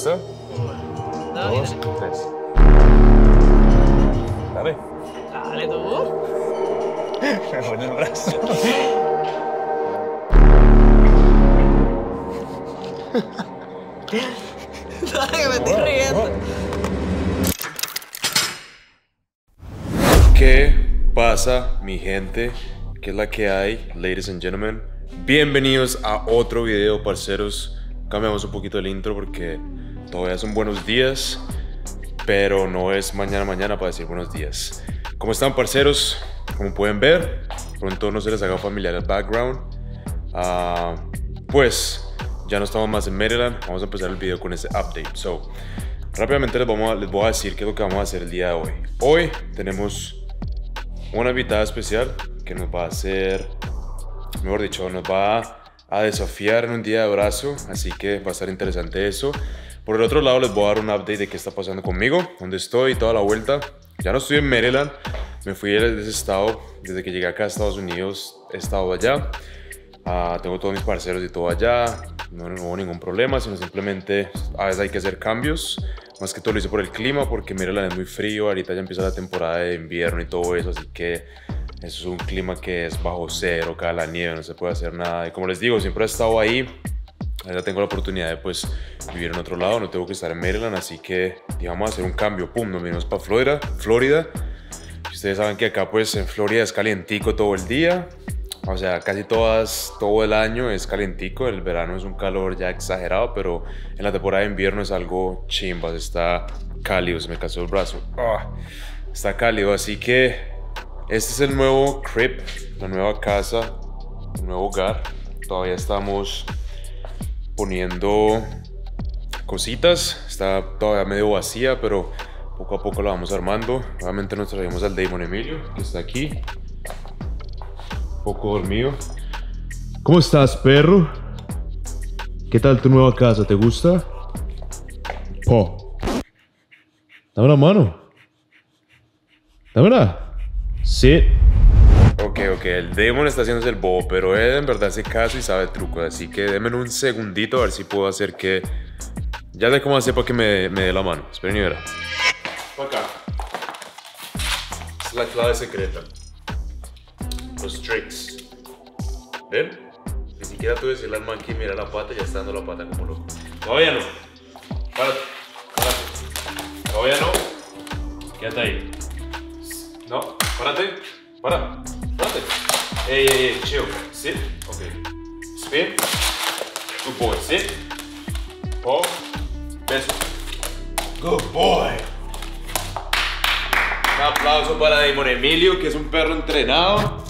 ¿Listo? 1, 2, 2 3. Dale. Dale tú. Me pone el brazo. Dale, que me estoy riendo. ¿Qué pasa, mi gente? ¿Qué es la que hay, ladies and gentlemen? Bienvenidos a otro video, parceros. Cambiamos un poquito el intro porque todavía son buenos días, pero no es mañana para decir buenos días. ¿Cómo están, parceros? Como pueden ver, pronto no se les haga familiar el background. Pues ya no estamos más en Maryland. Vamos a empezar el video con ese update. So, rápidamente les voy a decir qué es lo que vamos a hacer el día de hoy. Hoy tenemos una invitada especial que nos va a hacer, mejor dicho, nos va a desafiar en un día de abrazo, así que va a estar interesante eso. Por el otro lado les voy a dar un update de qué está pasando conmigo, dónde estoy, toda la vuelta. Ya no estoy en Maryland, me fui de ese estado, desde que llegué acá a Estados Unidos he estado allá. Tengo todos mis parceros y todo allá, no hubo ningún problema, sino simplemente a veces hay que hacer cambios. Más que todo lo hice por el clima, porque Maryland es muy frío, ahorita ya empieza la temporada de invierno y todo eso, así que eso es un clima que es bajo cero, cae la nieve, no se puede hacer nada. Y como les digo, siempre he estado ahí, ahora tengo la oportunidad de pues vivir en otro lado, no tengo que estar en Maryland, así que digamos hacer un cambio, pum, nos venimos para Florida. Y ustedes saben que acá pues en Florida es calientico todo el día. O sea, casi todo el año es calientico, el verano es un calor ya exagerado, pero en la temporada de invierno es algo chimbas, está cálido, se me casó el brazo, está cálido, así que este es el nuevo crib, la nueva casa, el nuevo hogar. Todavía estamos poniendo cositas, está todavía medio vacía, pero poco a poco la vamos armando. Nuevamente nos traemos al Damon Emilio, que está aquí. Poco dormido. ¿Cómo estás, perro? ¿Qué tal tu nueva casa? ¿Te gusta? Po. Dame la mano. Dámela. Sí. Ok, el Demon está haciéndose el bobo, pero él en verdad hace caso y sabe el truco. Así que denme un segundito a ver si puedo hacer que... Ya sé cómo hacer para que me dé la mano. Esperen y verá. Para acá. Esta es la clave secreta. Los tricks. ¿Ven? Ni siquiera tuve que decirle al man que mira la pata, ya está dando la pata como loco. Todavía no. Párate. Todavía no. Quédate ahí. No, párate. Párate. Ey, chill. Sit. Ok. Spin. Good boy. Sit. Oh. Beso. Good boy. Un aplauso para Damon Emilio, que es un perro entrenado.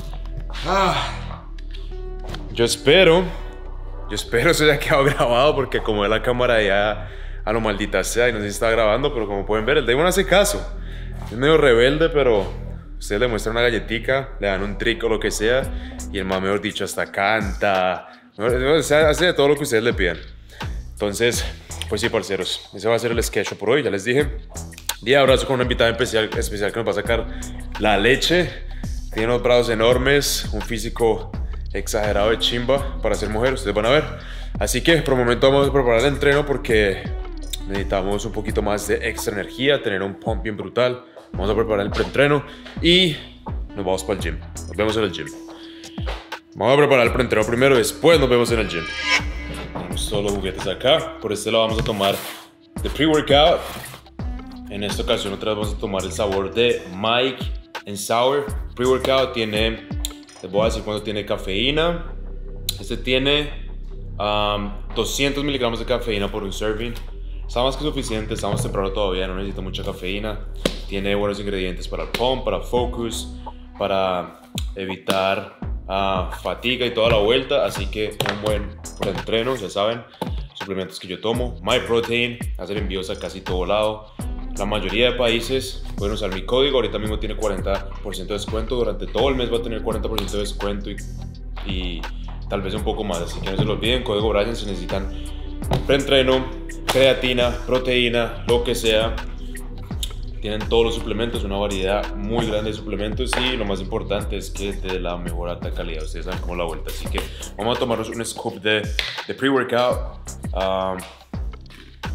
Yo espero se haya quedado grabado, porque como ve la cámara ya a lo maldita sea y no sé si está grabando, pero como pueden ver el Damon hace caso. Es medio rebelde, pero ustedes le muestran una galletica, le dan un trick o lo que sea y el más, mejor dicho, hasta canta, hace de todo lo que ustedes le pidan. Entonces, pues sí, parceros, ese va a ser el sketch por hoy, ya les dije. Día de abrazo con una invitada especial que nos va a sacar la leche. Tiene unos brazos enormes, un físico exagerado de chimba para ser mujer, ustedes van a ver. Así que por el momento vamos a preparar el entreno porque necesitamos un poquito más de extra energía, tener un pump bien brutal. Vamos a preparar el preentreno y nos vamos para el gym. Nos vemos en el gym. Vamos a preparar el preentreno primero, después nos vemos en el gym. Tenemos todos los juguetes acá. Por este lado vamos a tomar de pre-workout. En esta ocasión otra vez vamos a tomar el sabor de Mike and Sour. Pre-workout tiene, les voy a decir cuánto tiene cafeína. Este tiene 200 miligramos de cafeína por un serving. Está más que suficiente, estamos temprano todavía, no necesito mucha cafeína. Tiene buenos ingredientes para el pump, para focus, para evitar fatiga y toda la vuelta. Así que un buen preentreno, ya saben, suplementos que yo tomo. MyProtein, hacer envíos a casi todo lado. La mayoría de países pueden usar mi código, ahorita mismo tiene 40% de descuento, durante todo el mes va a tener 40% de descuento y tal vez un poco más, así que no se lo olviden, código Brian si necesitan preentreno, creatina, proteína, lo que sea. Tienen todos los suplementos, una variedad muy grande de suplementos y lo más importante es que es de la mejor alta calidad, ustedes saben cómo la vuelta, así que vamos a tomarnos un scoop de pre-workout.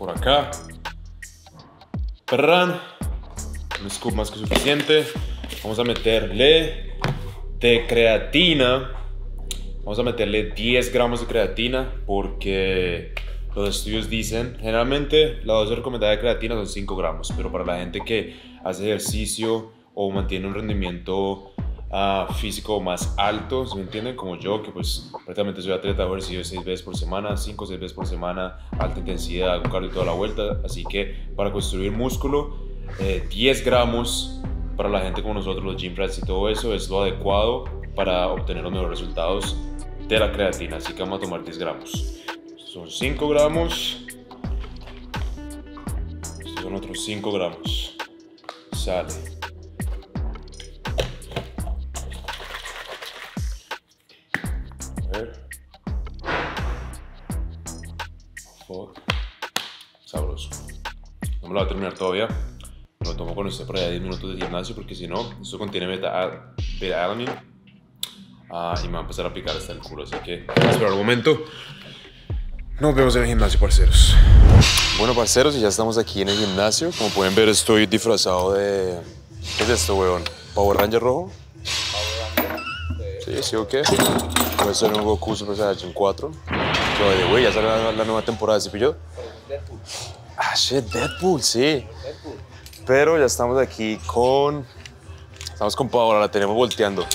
por acá. Perran. Un scoop más que suficiente. Vamos a meterle de creatina. Vamos a meterle 10 gramos de creatina porque los estudios dicen, generalmente la dosis recomendada de creatina son 5 gramos, pero para la gente que hace ejercicio o mantiene un rendimiento físico más alto, ¿se me entienden? Como yo, que pues prácticamente soy atleta de ejercicio 6 veces por semana, 5 o 6 veces por semana, alta intensidad, hago cardio toda la vuelta, así que para construir músculo, 10 gramos para la gente como nosotros, los gym rats y todo eso, es lo adecuado para obtener los mejores resultados de la creatina, así que vamos a tomar 10 gramos. Son 5 gramos. Estos son otros 5 gramos. Sale. A ver. Fuck. Sabroso. No me lo voy a terminar todavía. Me lo tomo con usted por allá 10 minutos de gimnasio porque si no, esto contiene beta-alanine. Y me va a empezar a picar hasta el culo, así que vamos a esperar un momento. Nos vemos en el gimnasio, parceros. Bueno, parceros, y ya estamos aquí en el gimnasio. Como pueden ver, estoy disfrazado de... ¿Qué es esto, weón? ¿Power Ranger rojo? ¿Power Ranger? Sí, ¿o qué? Voy a hacer un Goku Super Saiyajin 4. Que, güey, ya sale la nueva temporada, ¿sí pilló? Deadpool. Shit, Deadpool, sí. Deadpool. Pero ya estamos aquí con... Estamos con Paola, la tenemos volteando.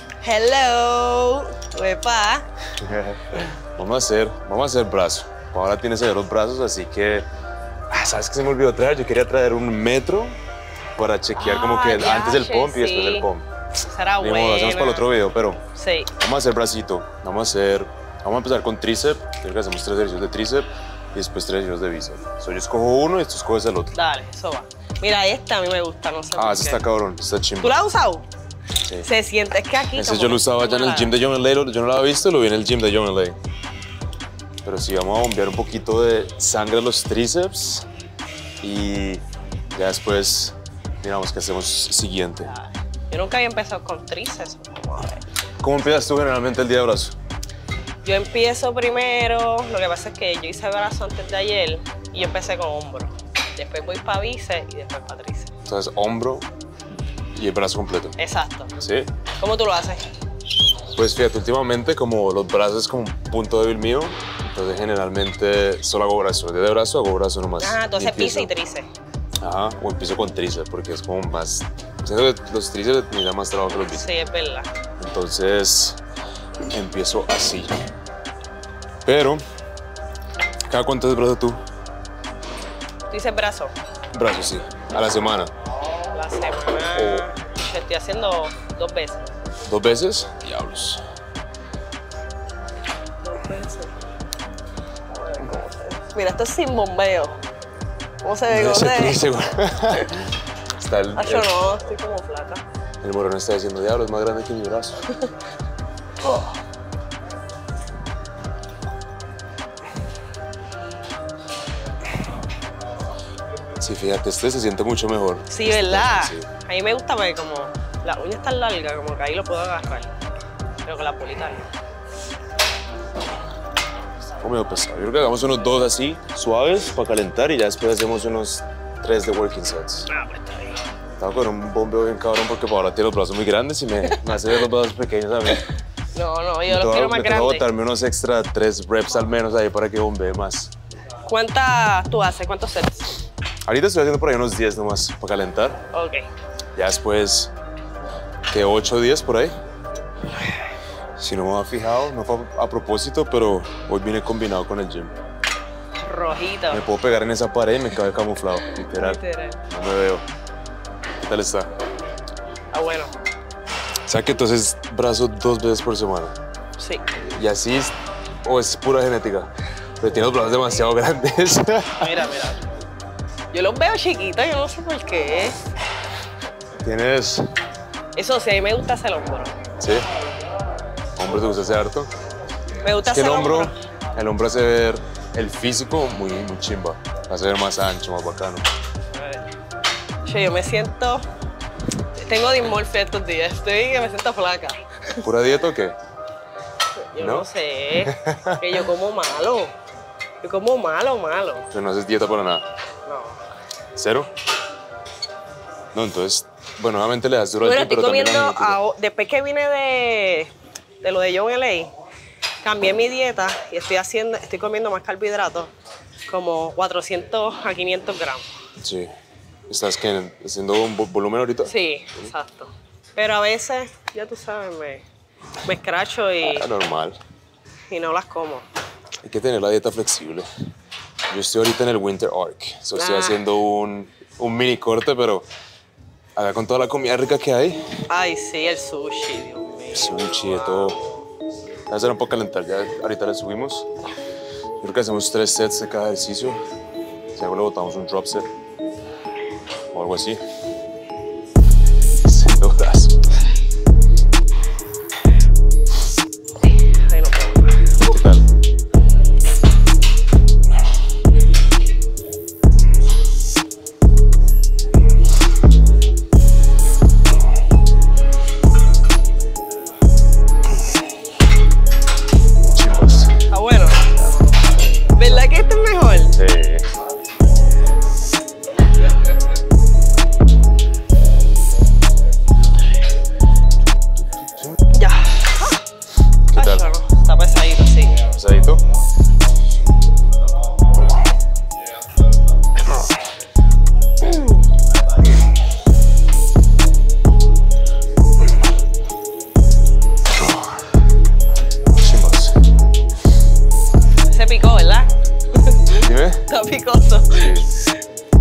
Hello. Uepa. Vamos a hacer brazo. Paola tiene severos brazos, así que... ¿Sabes qué se me olvidó traer? Yo quería traer un metro para chequear como que ya, antes del pump y después sí. del pump. Será Ni modo, bueno. lo hacemos para el otro video, pero Sí. vamos a hacer bracito. Vamos a empezar con tríceps. Creo que hacemos 3 ejercicios de tríceps y después 3 ejercicios de bíceps. Yo escojo uno y tú escoges el otro. Dale, eso va. Mira, esta a mí me gusta, no sé por Ese qué. está cabrón, está chimbo. ¿Tú la has usado? Sí. Se siente, es que aquí Ese como yo lo que usaba ya en el gym de John L.A. Yo no lo había visto, lo vi en el gym de John L.A. Pero sí, vamos a bombear un poquito de sangre a los tríceps y ya después miramos qué hacemos siguiente. Yo nunca había empezado con tríceps. Vamos a ver. ¿Cómo empiezas tú generalmente el día de brazo? Yo empiezo primero, lo que pasa es que yo hice brazo antes de ayer y yo empecé con hombro. Después voy para bíceps y después para tríceps. Entonces, hombro y el brazo completo. Exacto. ¿Sí? ¿Cómo tú lo haces? Pues fíjate, últimamente como los brazos es como un punto débil mío, entonces generalmente solo hago brazo. El día de brazo hago brazo nomás. Entonces Empiezo. bíceps y tríceps. Ajá, o empiezo con tríceps porque es como más... Siento que los tríceps me da más trabajo que los bíceps. Sí, es verdad. Entonces empiezo así. Pero, ¿cada cuánto es brazo tú? Tú dices brazo. Brazo, sí. A la semana. La semana. Yo estoy haciendo 2 veces. 2 veces. Diablos. 2 veces. Mira, esto es sin bombeo. ¿Cómo se ve? ¿Cómo se ve? Seguro. Está el No, estoy como flaca. el moreno está diciendo, diablo, es más grande que mi brazo. Sí, fíjate, este se siente mucho mejor. Sí, ¿verdad? Sí. A mí me gusta porque como la uña está larga, como que ahí lo puedo agarrar. Pero con la bolita no. Está medio pesado. Yo creo que hagamos unos 2 así, suaves, para calentar y ya después hacemos unos 3 de working sets. Pues está bien. Estaba con un bombeo bien cabrón porque Paola tiene los brazos muy grandes y me hace ver los brazos pequeños a mí. No, yo los quiero más Me tengo que grandes. botarme unos extra 3 reps al menos ahí para que bombee más. ¿Cuántas tú haces? ¿Cuántos sets? Ahorita estoy haciendo por ahí unos 10 nomás para calentar. Ok. Ya después, que 8 o 10 por ahí. Si no me había fijado, no fue a propósito, pero hoy vine combinado con el gym. Rojito. Me puedo pegar en esa pared y me cabe camuflado, literal. No me veo. ¿Qué tal está? Bueno. O sea que entonces brazo 2 veces por semana. Sí. Y así es, o es pura genética. Pero tiene los brazos demasiado grandes. Mira. Yo los veo chiquitos, yo no sé por qué. Tienes... Eso sí, a mí me gusta hacer hombro. ¿Sí? ¿Hombre te gusta hacer harto? Me gusta Es que hacer el hombro hace ver el físico muy chimba. Hace ver más ancho, más bacano. Yo me siento... Tengo dismorfia estos días, estoy que me siento flaca. ¿Pura dieta o qué? Yo ¿No? no sé, que yo como malo. Yo como malo. Pero no haces dieta para nada. No. ¿Cero? No, entonces, bueno, nuevamente le das duro al Bueno, gym, pero también después que vine de lo de John LA, cambié mi dieta y estoy comiendo más carbohidratos, como 400 a 500 gramos. Sí. ¿Estás haciendo un volumen ahorita? Sí, exacto. Pero a veces, ya tú sabes, me escracho y Normal. no las como. Hay que tener la dieta flexible. Yo estoy ahorita en el Winter Arc. Estoy haciendo un mini corte, pero acá con toda la comida rica que hay. Ay, sí, el sushi, Dios mío. Sushi, de todo. Va a ser un poco calentar, ya ahorita le subimos. Yo creo que hacemos 3 sets de cada ejercicio. Si algo le botamos un drop set o algo así. Haciendo brazo. Ay, no puedo. ¿Qué tal? Chimbas. Ah, bueno. ¿Verdad que este es mejor? Sí. Ya. ¿Qué tal? Ay, no, está pesadito, sí. ¿Pesadito? Chimbas. Se picó, ¿verdad? Dime. Está picoso. Sí.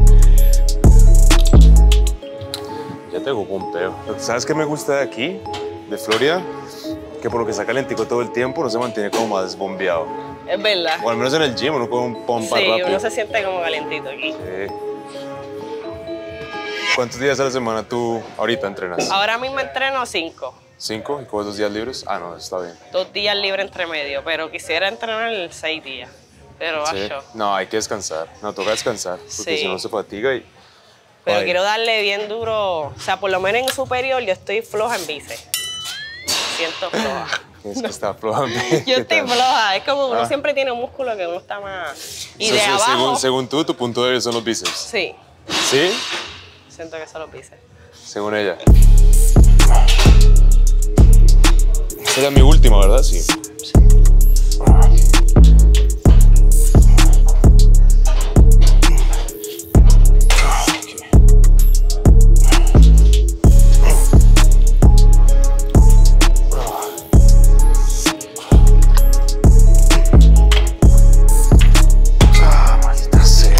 Ya tengo pompeo. ¿Sabes qué me gusta de aquí, de Florida? Que por lo que está calentico todo el tiempo, no se mantiene como más bombeado. Es verdad. O al menos en el gym, uno con un pompa Sí, rápido. uno se siente como calientito aquí. Sí. ¿Cuántos días a la semana tú ahorita entrenas? Ahora mismo entreno 5. 5 y coges 2 días libres. Ah, no, está bien. 2 días libre entre medio, pero quisiera entrenar 6 días. Pero Sí. macho. No, hay que descansar. No, toca descansar. Porque Sí. si no se fatiga y... Pero Ay. quiero darle bien duro. O sea, por lo menos en superior yo estoy floja en bíceps. Siento floja. Es que está floja. Yo estoy floja. Es como uno Ah. siempre tiene un músculo que uno está más. Y So, de so, abajo. según tú, tu punto débil son los bíceps. Sí, ¿Sí? siento que son los bíceps. Según ella. Sería mi última, ¿verdad? Sí. Maldita sea.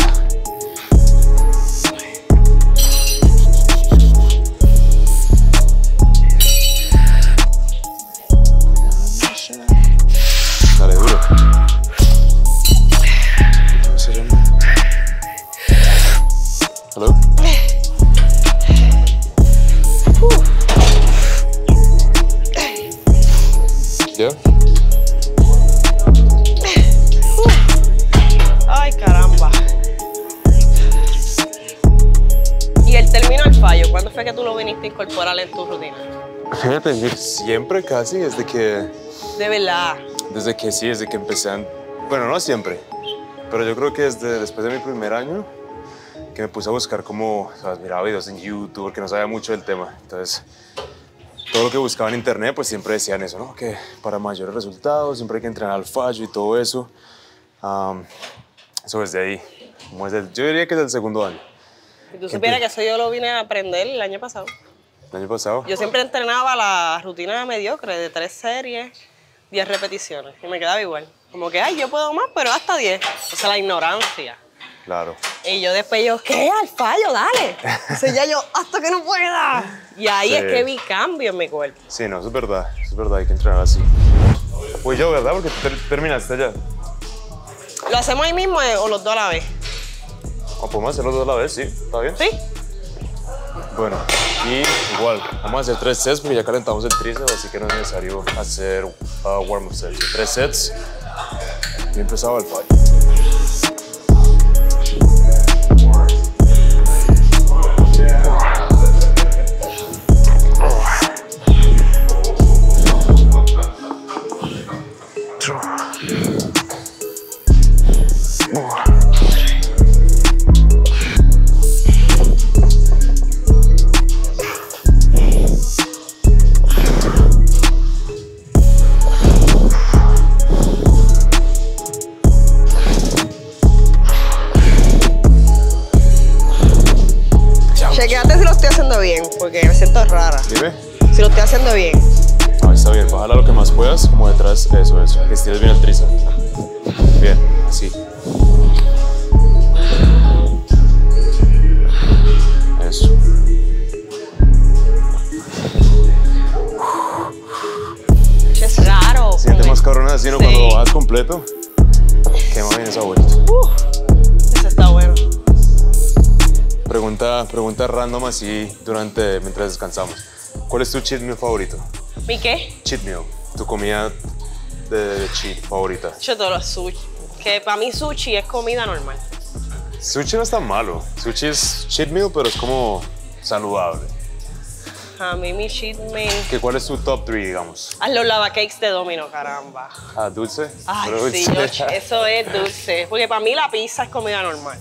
Dale duro. Hello. Yeah. Ay, caramba. Y el término al fallo, ¿cuándo fue que tú lo viniste a incorporar en tu rutina? Fíjate, siempre casi desde que De verdad. desde que empecé a... Bueno, no siempre, pero yo creo que después de mi primer año que me puse a buscar como, ¿sabes? Miraba videos en YouTube porque no sabía mucho del tema. Entonces, todo lo que buscaba en internet, pues siempre decían eso, ¿no? Que para mayores resultados siempre hay que entrenar al fallo y todo eso. Eso desde ahí. Yo diría que es del segundo año. Si tú supieras que eso yo lo vine a aprender el año pasado. El año pasado. Yo siempre entrenaba la rutina mediocre de 3 series, 10 repeticiones. Y me quedaba igual. Como que, ay, yo puedo más, pero hasta 10. O sea, la ignorancia. Claro. Y yo después ¿qué? Al fallo, dale. O sea, ya yo, hasta que no pueda. Y ahí Sí. es que vi cambio en mi cuerpo. Sí, no, eso es verdad, hay que entrenar así. Pues yo, ¿verdad? Porque tú terminaste ya. ¿Lo hacemos ahí mismo o los dos a la vez? O podemos hacerlo dos a la vez, sí, ¿está bien? ¿Sí? Bueno, y igual, vamos a hacer 3 sets porque ya calentamos el tríceps, así que no es necesario hacer warm-up sets. 3 sets y empezaba el fallo. puedas, como detrás, eso. Que estires bien el tríceps. Bien, así. Eso. Es raro. Siente más cabrón así, ¿no? Sí. Cuando lo bajas completo. Quema bien esa vuelta. Eso está bueno. Pregunta random así mientras descansamos. ¿Cuál es tu cheat meal favorito? ¿Mi qué? Cheat meal. Tu comida de cheat favorita. Yo todo lo sushi. Que para mí sushi es comida normal. Sushi no es tan malo. Sushi es cheat meal, pero es como saludable. A mí mi cheat meal. ¿Cuál es tu top 3, digamos? Haz los lavacakes de Domino, caramba. Ah, dulce. Ay, Pero sí, eso es dulce. Porque para mí la pizza es comida normal.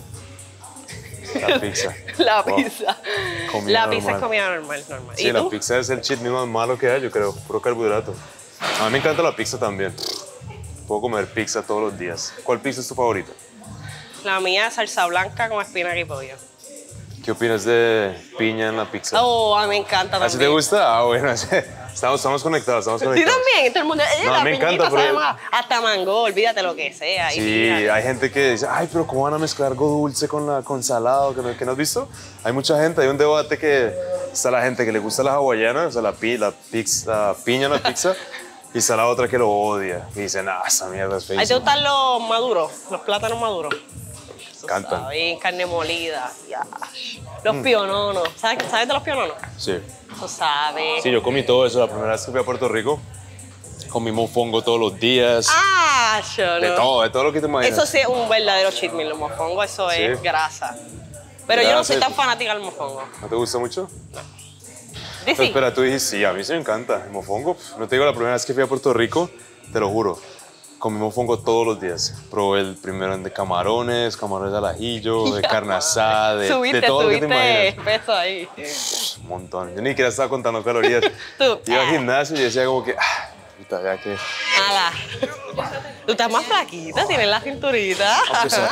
La pizza. La Wow. pizza. Comida La pizza normal. es comida normal. Sí, ¿Y la tú? pizza es el cheat meal más malo que hay, yo creo. Puro carbohidrato. A mí me encanta la pizza también. Puedo comer pizza todos los días. ¿Cuál pizza es tu favorita? La mía es salsa blanca con espinaca y pollo. ¿Qué opinas de piña en la pizza? Oh, a mí me encanta también. ¿Así te gusta? Ah, bueno. Estamos conectados, Sí, también. Todo el mundo. No, la me piñita encanta, sabe pero- más. Hasta mango, olvídate lo que sea. Sí, Y fíjate. hay gente que dice, ay, pero ¿cómo van a mezclar algo dulce con salado? ¿Que no has visto? Hay mucha gente, hay un debate que está la gente que le gusta la hawaiana, o sea, la piña en la pizza, y está la otra que lo odia. Y dicen, ah, esa mierda es ¿A ti te feísima. gustan los maduros? Los plátanos maduros. Eso Cantan. sabe bien, carne molida. Ya. Los piononos. ¿Sabes de los piononos? Sí. Eso sabe. Sí, yo comí todo eso la primera vez que fui a Puerto Rico. Comí mofongo todos los días. Ah, yo no. De todo lo que te imaginas. Eso sí es un verdadero cheat meal, los mofongos, eso Sí. es grasa. Pero yo no soy Grasa. tan fanática del mofongo. ¿No te gusta mucho? Dice, Pero espera, tú dijiste, sí, a mí sí me encanta el mofongo. No te digo la primera vez que fui a Puerto Rico, te lo juro. Comí mofongo todos los días. Probé el primero de camarones al ajillo, de carne asada, de todo lo que te subiste imaginas. peso ahí. Un montón. Yo ni siquiera estaba contando calorías. Tú, Iba al gimnasio y decía como que, puta, ya que... Ala. Tú estás más flaquita, tienes la cinturita. A pesar.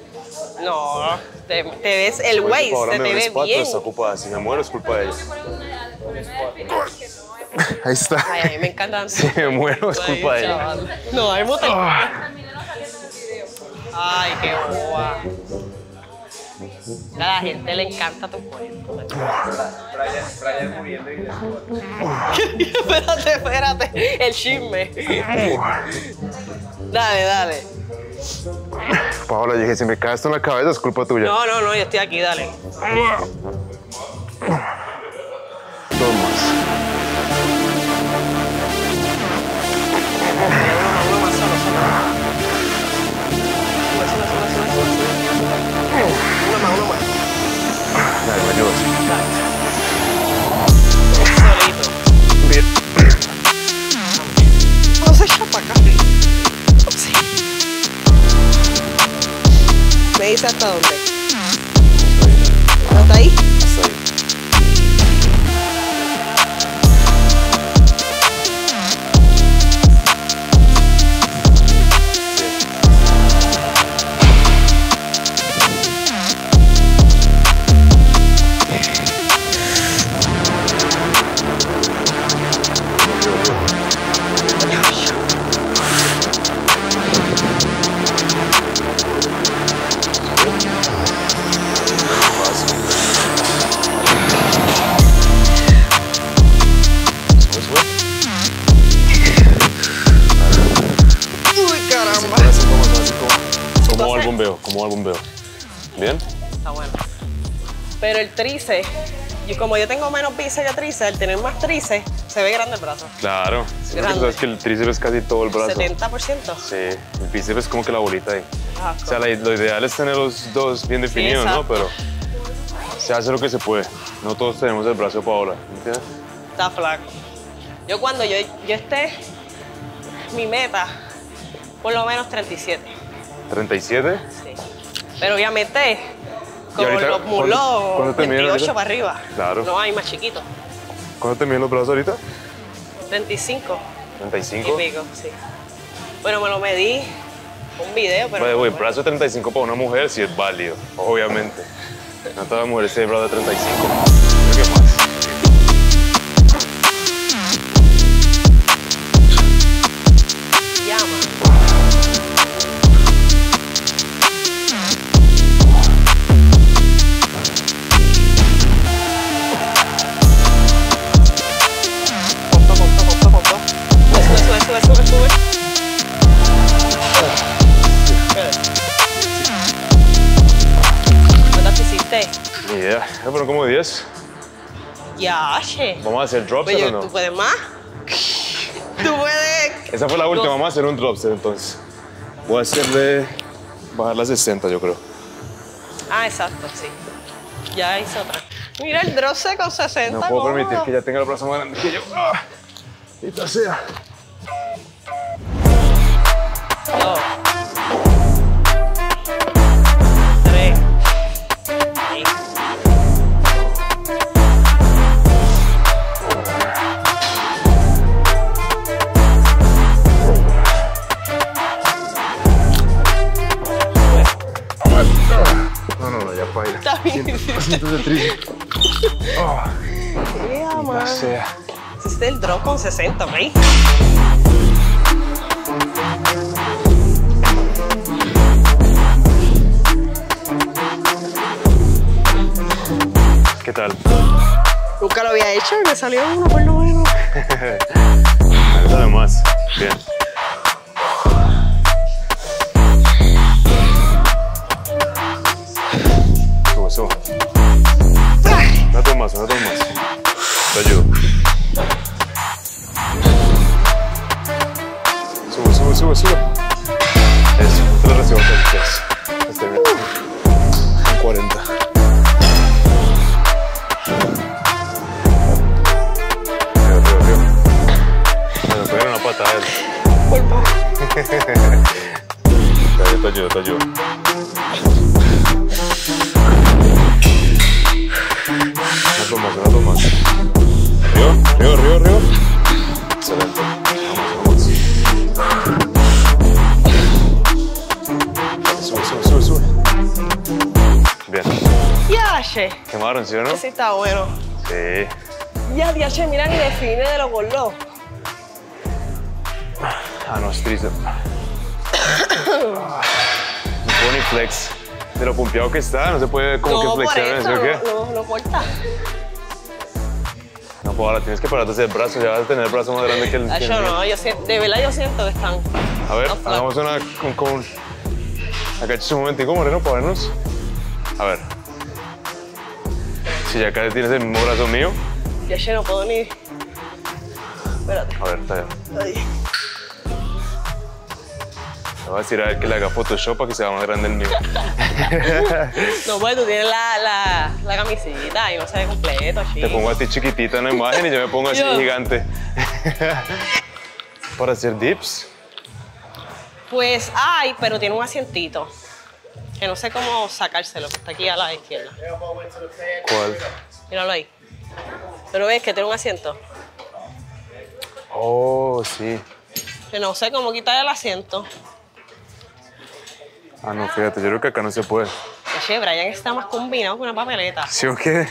No, te ves, el Bueno, waist Paola se me te ve ve espalda, bien. está ocupada. Si me muero es culpa de ella. Ahí está. Ay, a mí me encantan. Si me muero es culpa de ella. Chaval. No, hay mucho. Ay, qué boba. A la gente le encanta tu cuerpo. Brian muriendo y Espérate, el chisme. Dale. Paola, yo dije, si me cae esto en la cabeza es culpa tuya. No, yo estoy aquí, dale. Dos más. Uno más solo. Uno más. Dale, me ayudas. Solito. Bien. No se echa para acá. Sí. ¿Me dice hasta dónde? ¿Hasta ahí? Hasta ahí. Uy, caramba. ¿Cómo va el bombeo? ¿Bien? Está bueno. Pero el tríceps, como yo tengo menos bíceps que tríceps, al tener más tríceps, se ve grande el brazo. Claro. Sí, porque Grande. tú sabes que el tríceps es casi todo el brazo. 70%. Sí, el bíceps es como que la bolita ahí. Ah, O sea, lo ideal es tener los dos bien definidos, ¿no? exacto. Pero se hace lo que se puede. No todos tenemos el brazo de Paola, ¿entiendes? Está flaco. Yo cuando yo esté, mi meta, por lo menos 37. ¿37? Sí. Pero obviamente, con ahorita los mulos, cuánto te miden 28 ahorita? para arriba. Claro. No hay más chiquitos. ¿Cuánto te miden los brazos ahorita? 35 y ¿35? pico, sí. Bueno, me lo medí un video, pero... Güey, bueno. brazo de 35 para una mujer sí es válido, obviamente. No todas las mujeres tienen brazo de 35. Creo que más. Ni idea. Pero como 10. Ya, che. ¿Vamos a hacer drops o no? ¿Tú puedes más? ¿Tú puedes? Esa fue la última. Vamos a hacer un dropset entonces. Voy a hacerle... bajar las 60, yo creo. Ah, exacto, sí. Ya hice otra. Mira el dropset con 60. No puedo permitir que ya tenga el brazo más grande que yo. ¡Maldita sea! 2, 3. No, ya para ir. Está bien. Asientos de tríceps. Yeah, man. Sea. Hiciste el drop con 60, ¿ok? ¿Qué tal? Nunca lo había hecho y me salió uno por lo menos. Nada más. Bien. Sube. Una más. Te ayudo. Sube. Eso. Te lo recibo hasta el 3. Hasta bien. Un 40. Me pegaron una pata a él. Por favor. Te ayudo. Una más. Río. Excelente. Vamos. Sube. Bien. Ya, che. Quemaron, ¿sí o no? Ese está bueno. Sí. Ya, che, mira ni define de lo gordo. No, es tríceps. No puedo ni flex. De lo pumpeado que está, no se puede como que flexionar eso, ¿o qué? No corta. No puedo, ahora tienes que pararte hacia el brazo, ya vas a tener el brazo más grande que el... Yo no, de verdad yo siento que están... A ver, no flat. hagamos una con... Agaches un momentico, Moreno, para vernos. A ver. Si ya acá tienes el mismo brazo mío. Ya, che, no puedo ni... Espérate. A ver, está ya. Ay. Le voy a decir a él que le haga Photoshop para que sea más grande el mío. No, pues tú tienes la camisita y no se ve completo, chico. Te pongo a ti chiquitita en la imagen y yo me pongo así gigante. Para hacer dips. Pues hay, pero tiene un asientito. Que no sé cómo sacárselo, que está aquí a la izquierda. ¿Cuál? Míralo ahí. Pero ves que tiene un asiento. Oh, sí. Que no sé cómo quitar el asiento. Ah, no, fíjate, yo creo que acá no se puede. Oye, Brian está más combinado que una papeleta. ¿Sí o qué?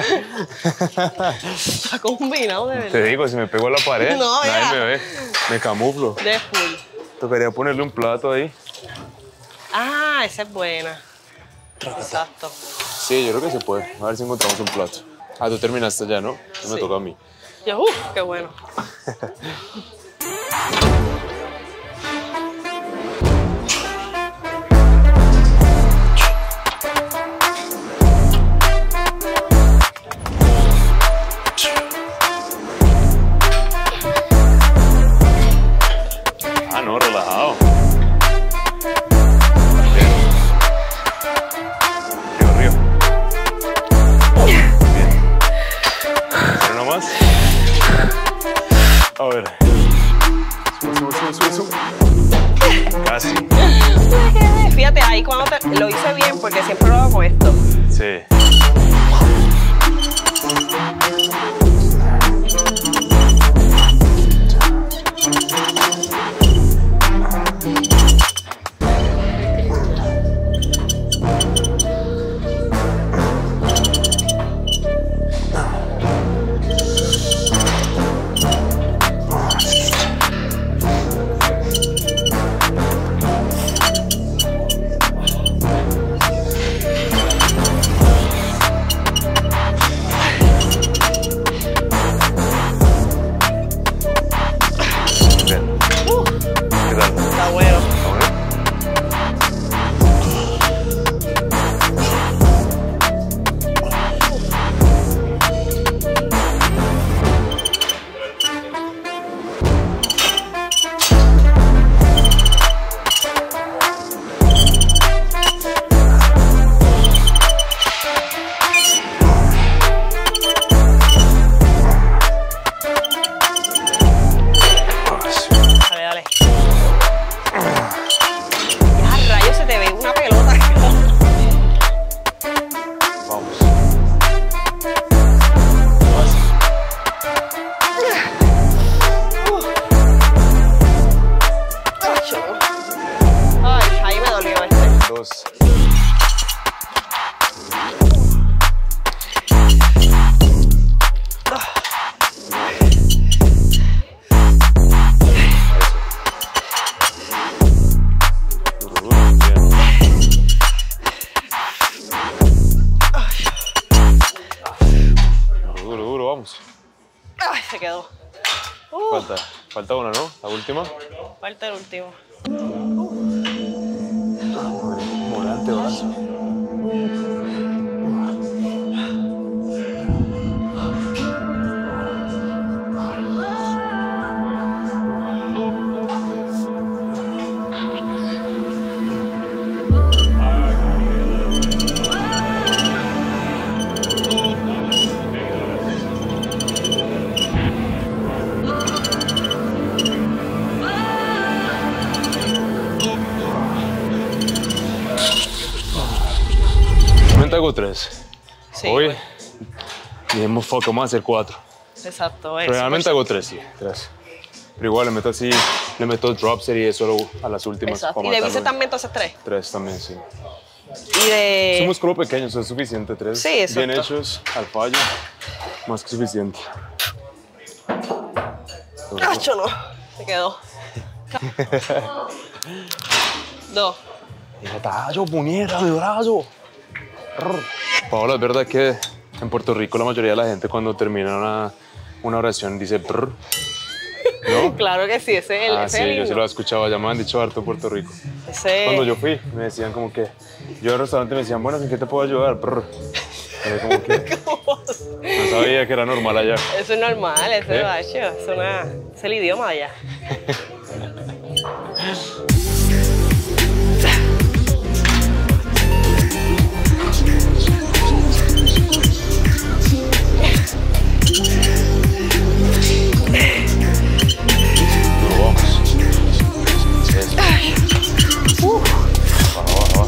Está combinado, de verdad. Te digo, si me pego a la pared, No, nadie ya. me ve. Me camuflo. De full. Tocaría ponerle un plato ahí. Ah, esa es buena. Exacto. Sí, yo creo que se puede. A ver si encontramos un plato. Ah, tú terminaste ya, ¿no? Me Sí. toca a mí. Yo, qué bueno. Ah, no, relajado. Río. Bien. ¿Pero no más? A ver. Sube. Casi. Fíjate, ahí cuando lo hice bien, porque siempre lo hago con esto. Sí. Ya, rayos, se te ve una pelota. Vamos. Ay, ahí me dolió este. 2. Duro, vamos. Ay, se quedó. Falta una, ¿no? La última. Falta el último. Volante, brazo. Hago 3. Sí, Hoy güey. dijimos, fuck, vamos a hacer 4. Exacto. Pero realmente hago 3, sí, 3. Pero igual le meto así, le meto drop serie solo a las últimas. Exacto. para Y de matarlo. bíceps también entonces 3. 3 también, sí. Y de... Son músculos pequeños, es suficiente. 3 Sí, exacto. bien hechos, al fallo, más que suficiente. ¡Cacho, no! Se quedó. 2. Dije, tallo, puñera, de brazo. Paola, es verdad que en Puerto Rico la mayoría de la gente cuando termina una oración dice brr, ¿no? Claro que sí, ese es el, ese Sí, es el yo se himno. lo he escuchado, ya me han dicho harto en Puerto Rico. Ese... Cuando yo fui, me decían como que, yo al restaurante me decían, bueno, ¿en qué te puedo ayudar? Brr. Y yo como que no sabía que era normal allá. Eso es normal, eso ¿Eh? es bacho, es el idioma de allá. Duro, vamos. Eso. Baja.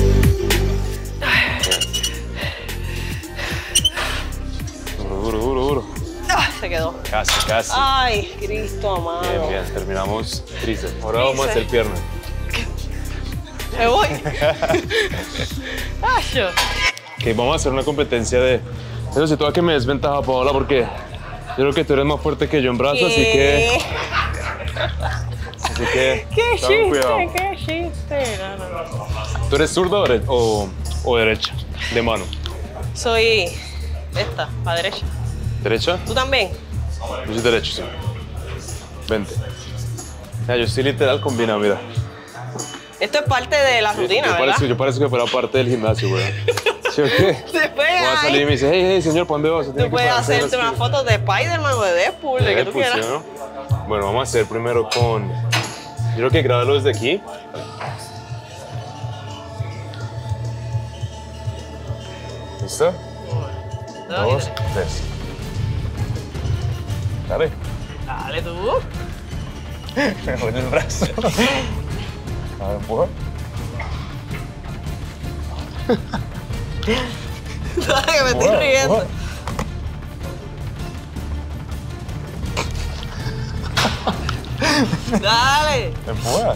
Duro. Ah, se quedó. Casi. Ay, Cristo amado. Bien, terminamos tríceps. Ahora vamos a hacer piernas. Me voy. Bacho. Ok, vamos a hacer una competencia de... Eso sí, toda que me desventaja, Paola, porque yo creo que tú eres más fuerte que yo en brazos, así que... ¡Qué ten cuidado. chiste! ¡Qué chiste! No. ¿Tú eres zurda o derecha? De mano. Soy esta, para derecha. ¿Derecha? ¿Tú también? Yo soy derecho, sí. Vente. Ya, yo estoy literal combinado, mira. Esto es parte de la rutina, ¿verdad? Yo parezco que fuera parte del gimnasio, güey. ¿Sí o qué? Después Voy a salir y ahí, me dice, hey, señor, ¿para dónde vas? tú puedes hacerte una foto de Spider-Man o de Deadpool, de que tú quieras. ¿no? Bueno, vamos a hacer primero con... Yo creo que grábalo desde aquí. ¿Listo? 2, 3. Dale. Dale tú. Me duele el brazo. A ver, empuja. Dale, que me estoy riendo. Dale. Empuja.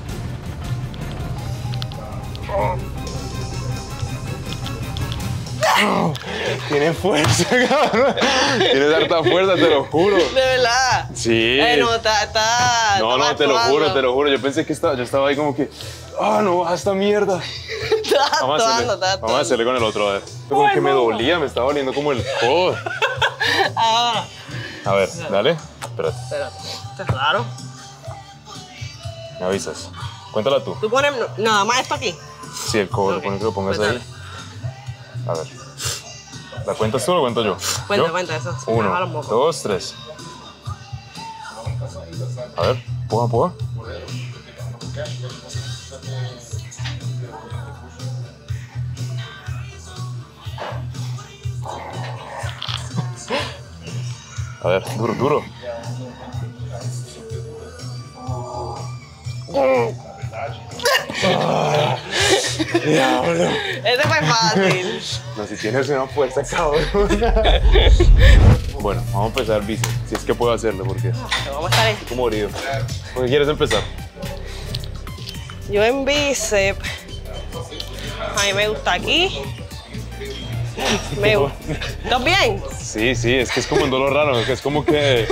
Tiene fuerza, cabrón. Tienes harta fuerza, te lo juro. De verdad. Sí. No, está. No, te lo juro. Yo pensé que yo estaba ahí como que, no, baja esta mierda. Vamos a hacerle con el otro, a ver. Como que me dolía, me estaba doliendo como el codo. Ahora. A ver, dale. Espérate, Espérate. Esto es raro. me avisas. Cuéntala tú. Tú pones nada más esto aquí. Sí, el codo, Ok, que lo pongas pues ahí. A ver. ¿La cuentas tú o la cuento yo? Cuenta eso. Se me bajan los 1, mocos. 2, 3. A ver, empuja. A ver, duro. Diablo. Ese fue fácil. No, si tienes una fuerza, cabrón. Bueno, vamos a empezar bíceps. Si es que puedo hacerlo, porque Pero vamos a estar ahí. estoy como herido. ¿Por qué quieres empezar? Yo en bíceps, a mí me gusta aquí. Me gusta. ¿Estás bien? Sí, sí, es que es como un dolor raro, es como que...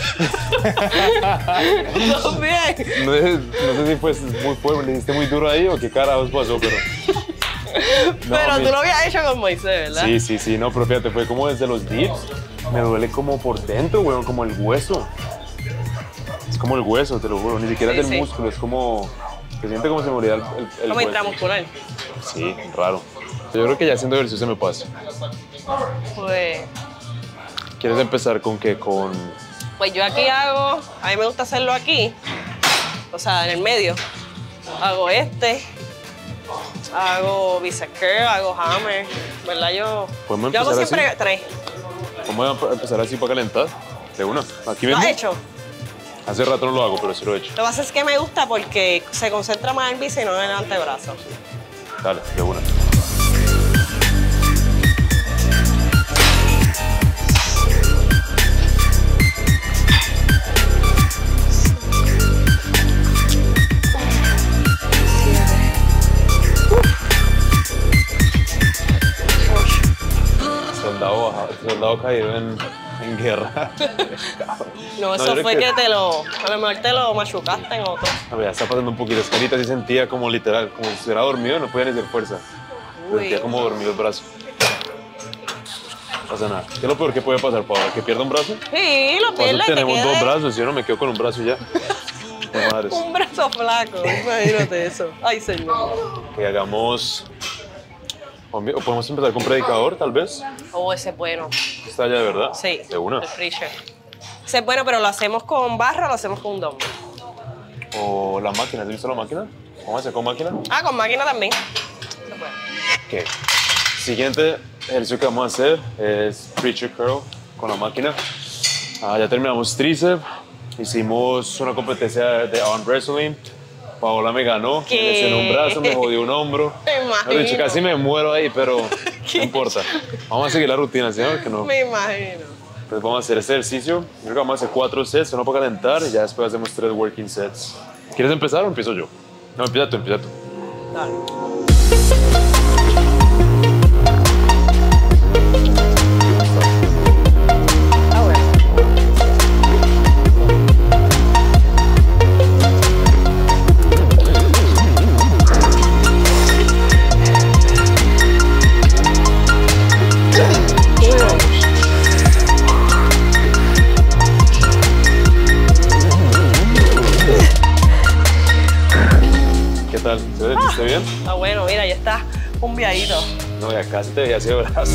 ¿Estás bien? No sé si fue muy fuerte, le diste muy duro ahí o qué carajos pasó, pero... No, Pero tú lo habías hecho con Moisés, ¿verdad? Sí, no, pero fíjate, fue como desde los dips. Me duele como por dentro, weón, como el hueso. Es como el hueso, te lo juro, ni siquiera Sí, es el sí. músculo, es como... Se siente como si me muriera el Como hueso. intramuscular. Sí, raro. Yo creo que ya haciendo ejercicio se me pasa. Pues, ¿Quieres empezar con qué? pues yo aquí hago, a mí me gusta hacerlo aquí, o sea, en el medio. Hago hago bicep curl, hago hammer, ¿verdad? Yo ¿Podemos hago empezar siempre así? 3. Vamos a empezar así para calentar. De una. Aquí ¿Lo mismo. has hecho? Hace rato no lo hago, pero sí lo he hecho. Lo que pasa es que me gusta porque se concentra más en bíceps y no en el antebrazo. Dale, de una. Soldado caído en guerra. No, eso yo creo fue que a lo mejor te lo machucaste en otro. A ver, ya está pasando un poquito. Es que ahorita sí sentía como literal, como si estuviera dormido, no podía ni hacer fuerza. Uy. Sentía como dormido el brazo. No pasa nada. ¿Qué es lo peor que puede pasar, Paola? ¿Que pierda un brazo? Sí, lo Por eso pierdes. tenemos dos brazos, yo no me quedo con un brazo y ya. De madres. Un brazo flaco, imagínate eso. Ay, señor. Que hagamos... O podemos empezar con predicador, tal vez. Oh, ese es bueno. Está allá de verdad. Sí. De una. El preacher. Ese es bueno, pero lo hacemos con barra o lo hacemos con un dumbbell. O la máquina, ¿has visto la máquina? Vamos a hacer con máquina. Ah, con máquina también. Se puede. Ok. Siguiente ejercicio que vamos a hacer es preacher curl con la máquina. Ya terminamos tríceps. Hicimos una competencia de arm wrestling. Paola me ganó, ¿Qué? me lesioné un brazo, me jodió un hombro. Me imagino. Mejor dicho, casi me muero ahí, pero no importa. Vamos a seguir la rutina, ¿sí? Que no. Me imagino. Pues vamos a hacer este ejercicio. Yo creo que vamos a hacer 4 sets, uno para calentar y ya después hacemos 3 working sets. ¿Quieres empezar o empiezo yo? No, empieza tú, empieza tú. Dale. Ah, bueno. ¿Qué tal? ¿Se ve? ¿Está bien? Ah, bueno, mira, ya está humviadito. No, ya casi te veía así de brazo.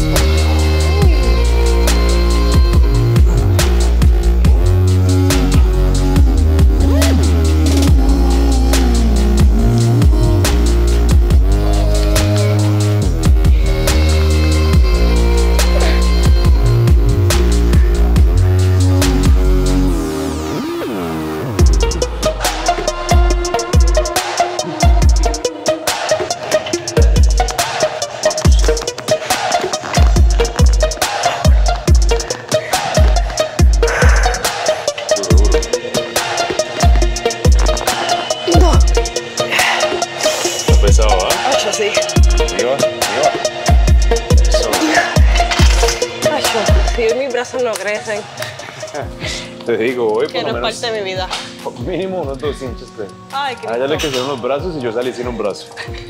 Pesado, ¿ah? Ay, yo sí. Arriba, arriba. Eso. Ay, yo. Si mis brazos no crecen, Te digo, hoy que por no lo es menos parte de mi vida. mínimo unos 2 inches, creo. Ay, qué A ella le rico. crecieron los brazos y yo salí sin un brazo.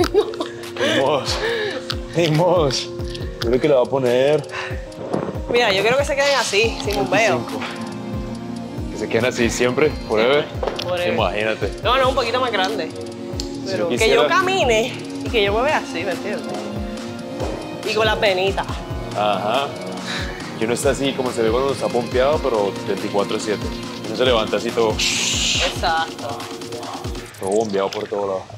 Ni modos. Yo creo que le voy a poner Mira, yo quiero que se queden así, sin un veo. 5. Que se queden así siempre, forever. Forever. Imagínate. No, no, un poquito más grande. Pero yo que yo quisiera- camine y que yo me vea así, ¿me entiendes? Y con las venitas. Ajá. Que uno está así como se ve cuando está pompeado, pero 24/7. Uno se levanta así todo Exacto. bombeado por todos lados.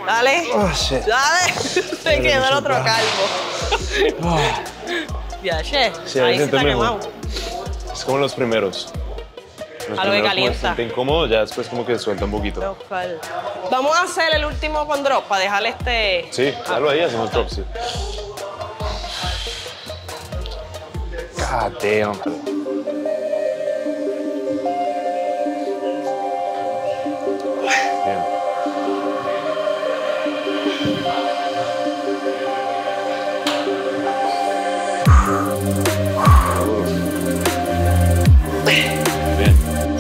Dale. Oh, shit. Dale. Te quedó el otro calvo. Ya, che. Sí, Ahí me se siento está mejor. quemado. Es como los primeros. Los A lo que primeros como calienta. se siente incómodo, ya después como que suelta un poquito. Vamos a hacer el último con drop para dejarle este. Sí, dalo ahí, hacemos drop, sí. God damn. Bien. Bien.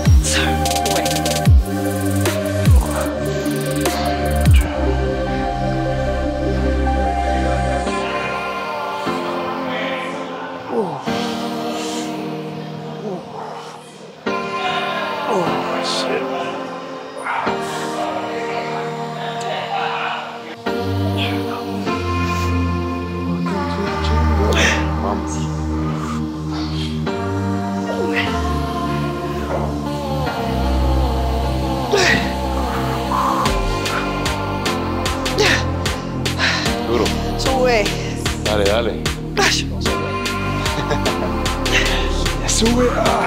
Vamos. Duro. Sube. Dale, dale. Sube.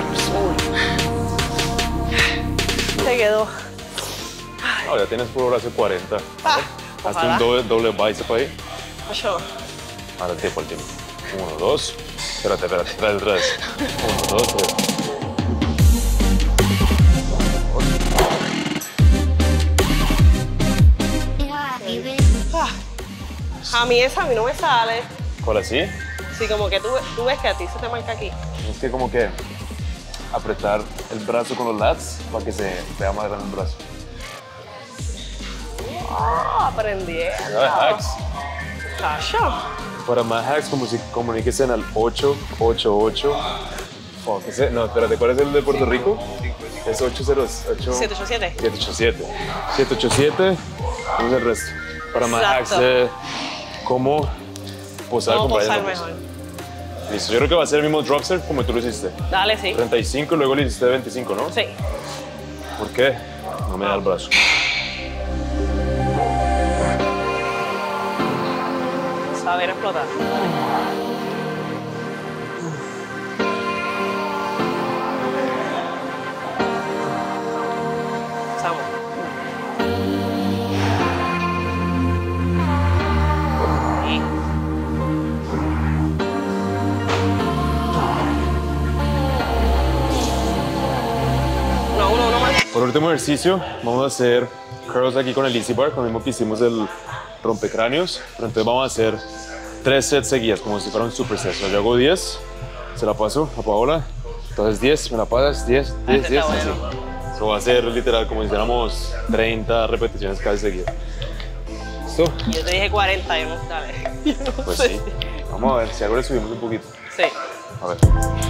Se quedó. No, ya tienes por brazo 40. Ah, Hazte ojalá. un doble bicep ahí. Acho. Ahora el tiempo, el tiempo. 1, 2. Espérate, atrás. 1, 2, 3. A mí esa a mí no me sale. ¿Cuál así? Sí, como que tú ves que a ti se te marca aquí. Tienes que como que apretar el brazo con los lats para que se vea más grande el brazo. Aprendiendo. ¿Sabes? Hacks. Acho. Para más hacks, como si comuníquense al 888. Oh, ¿qué sé? No, espérate, ¿cuál es el de Puerto Rico? Es 808. 787. 787. 787. ¿Cómo es el resto? Para más hacks Exacto. de cómo posar Vamos con a posar Brian López. mejor. Listo, yo creo que va a ser el mismo drop set como tú lo hiciste. Dale, sí. 35 y luego le hiciste 25, ¿no? Sí. ¿Por qué? No me da el brazo. Saber explotar. Vamos. Y uno más. Por último ejercicio, vamos a hacer curls aquí con el Easy Bar, con lo mismo que hicimos el rompecráneos. Pero entonces vamos a hacer 3 sets seguidas, como si fuera un superset. O sea, yo hago 10, se la paso a Paola. Entonces 10, me la pasas, 10, 10, 10, Está así. bueno. Eso va a ser literal como si hiciéramos 30 repeticiones casi seguidas. ¿Listo? Yo te dije 40, yo no, dale. Yo no Pues sé. sí. Vamos a ver si algo le subimos un poquito. Sí. A ver.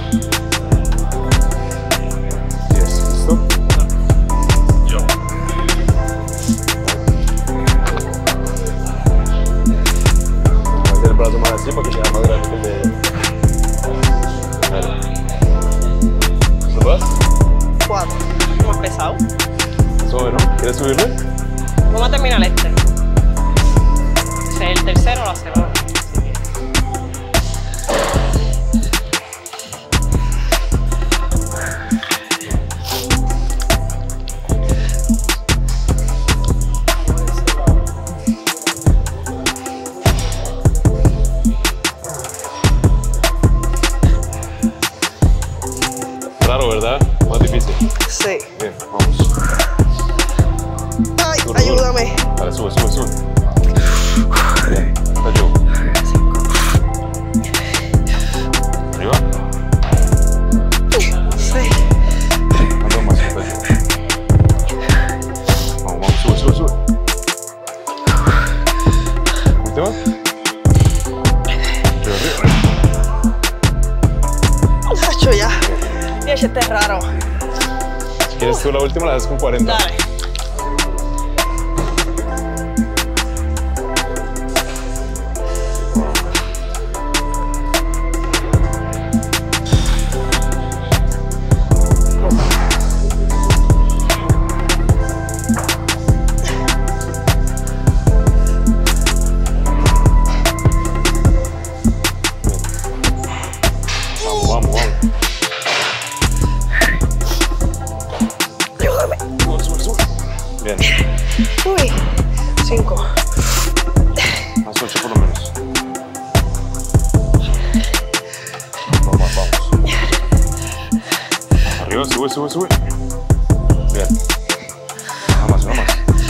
10, ¿listo? Yo. Voy a hacer el brazo más así para que sea más grande que el de... Dale. ¿Lo vas? 4. Más pesado. Sube, ¿no? ¿Quieres subirle? Vamos a terminar este. Ese es el tercero, lo hacemos. Raro, ¿verdad? Más difícil. Sí. Bien, vamos. Ay, Duro, ayúdame. duro. Dale, sube, sube, sube. Bien, está yo. Arriba. Sí. Ando más, está yo. Vamos, vamos, sube, sube, sube. Última. Arriba, arriba. Nacho, ya. Y ese este es raro. Si quieres tú la última, la haces con 40. Dale. 5. Más 8 por lo menos. Vamos, vamos. Arriba, sube, sube, sube. Bien. Una más, una más.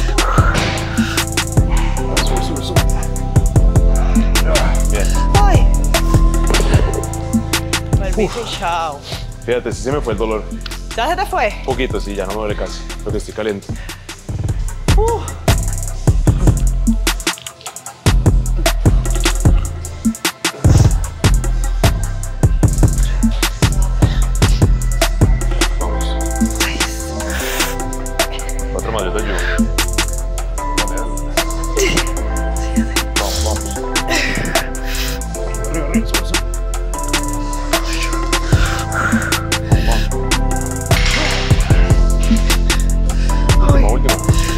Sube, sube, sube. Bien. ¡Ay! El bicho hinchado. Fíjate, sí se me fue el dolor. ¿Ya se te fue? Un poquito, sí, ya no me duele casi. Porque estoy caliente. Vamos. 4 más, yo te ayudo. Vamos, vamos. Arriba, arriba, sube, sube. Última.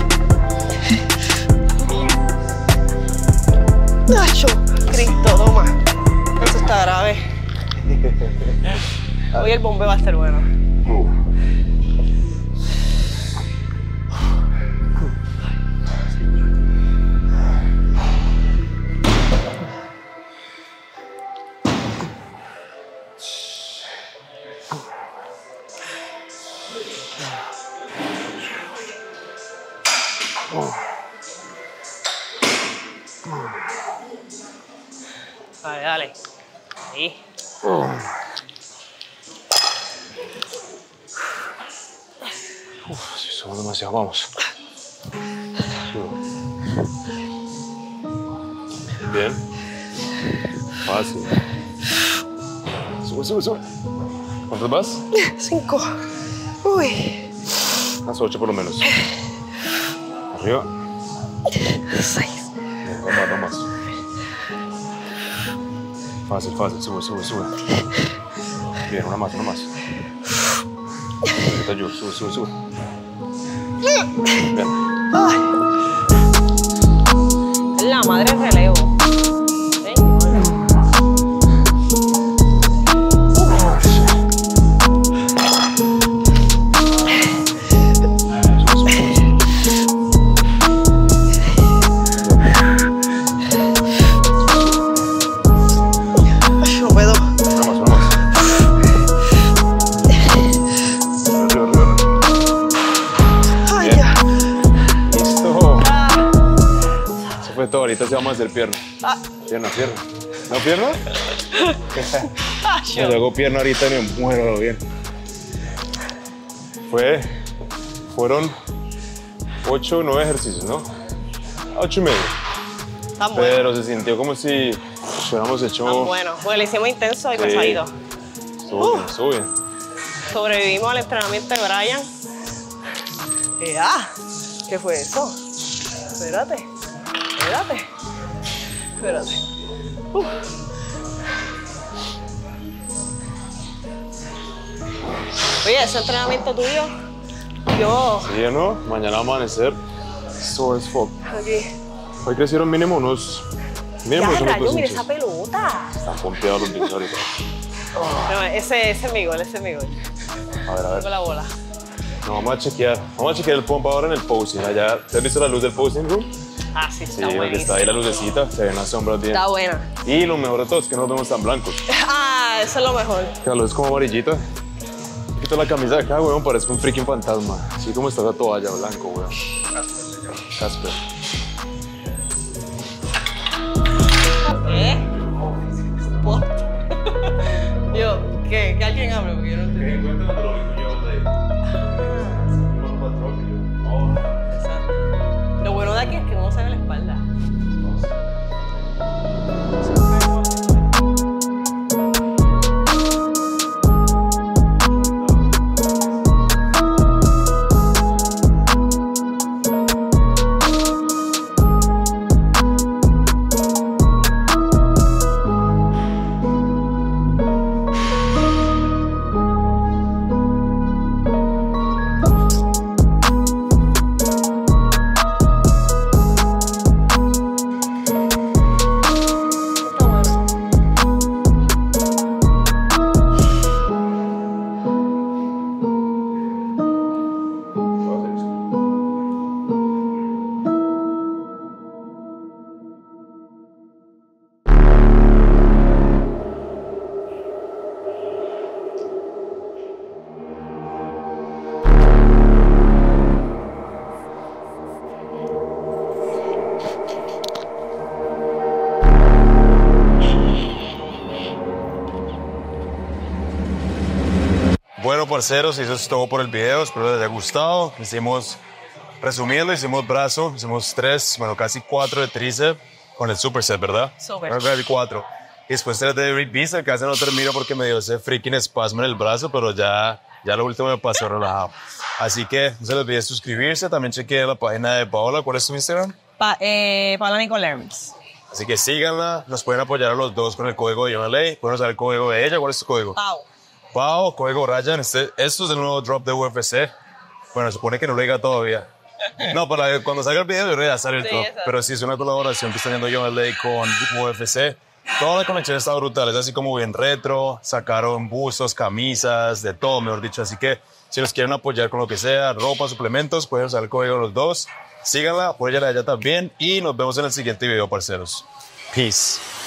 ¡Nacho! Cristo, toma. Eso está grave. Hoy el bombeo va a estar bueno. Dale, dale. Ahí. Si somos demasiado, vamos. Bien. Fácil. Sube, sube, sube. ¿Cuántas vas? 5. Uy. Unas 8 por lo menos. Arriba. 6. Bien, no más, no más. Fácil, fácil. Sube, sube, sube. Bien, una más, una más. Te ayudo, sube, sube, sube. Bien. Ay. La madre en relevo. No puedo. Una más, una más. Arriba, arriba, arriba. Ay, Bien. ya. Listo. Eso fue todo. Ahorita sí vamos a hacer pierna. Ah. Pierna, pierna. ¿No pierna? Ay, Si hago pierna ahorita me muero bien. Fueron 8 o 9 ejercicios, ¿no? 8 y medio. Tan bueno. Pero se sintió como si hubiéramos hecho... Tan bueno. Porque lo hicimos intenso y Sí. pesadito. Estuvo bien, estuvo bien. Sobrevivimos al entrenamiento de Brian. ¡Ah! ¿Qué fue eso? Espérate. Espérate. Espérate. Oye, ese entrenamiento tuyo, yo ¿Sí o no? Mañana va a amanecer. So es fuck. aquí. Hoy crecieron mínimo unos... Mínimo Ya, unos rayo, 2 mira inches. esa pelota. Están pompeados los bichos ahorita. No, ese es mi gol, ese es mi gol. A ver, a Con ver. la bola. No, vamos a chequear el pompa ahora en el posing. Allá, ¿te has visto la luz del posing room? Ah, sí, Sí, está porque está ahí la lucecita, se ven las sombras bien. Está buena. Y lo mejor de todo es que no nos vemos tan blancos. Ah, eso es lo mejor. Que la luz es como amarillita. Quito la camisa de acá, weón, parezco un freaking fantasma. Así como está la toalla blanco, weón. Casper. ¿Qué? What? Yo, ¿qué? Que alguien hable porque yo no entiendo. Exacto. Lo bueno de aquí es que no se ve la espalda. bueno, parceros, eso es todo por el video. Espero les haya gustado. Resumiendo, hicimos brazo, hicimos 3, bueno, casi 4 de tríceps con el superset, ¿verdad? Super. Creo que hay 4. Y después 3 de bíceps, que casi no termino porque me dio ese freaking espasmo en el brazo, pero ya lo último me pasó relajado. Así que no se les olvide suscribirse. También chequeé la página de Paola. ¿Cuál es tu Instagram? Paola Nicolerms. Así que síganla. Nos pueden apoyar a los dos con el código de Yonalei. Pueden usar el código de ella. ¿Cuál es tu código? Pau, código Ryan. Esto es el nuevo drop de UFC. Bueno, supone que no lo diga todavía. No, para cuando salga el video, yo voy a salir el drop. Pero sí, es una colaboración que está haciendo Yonalei con UFC. Toda la conexión está brutal. Es así como bien retro. Sacaron buzos, camisas, de todo, mejor dicho. Así que si los quieren apoyar con lo que sea, ropa, suplementos, pueden usar el código de los dos. Síganla, apóyenla a ella también. Y nos vemos en el siguiente video, parceros. Peace.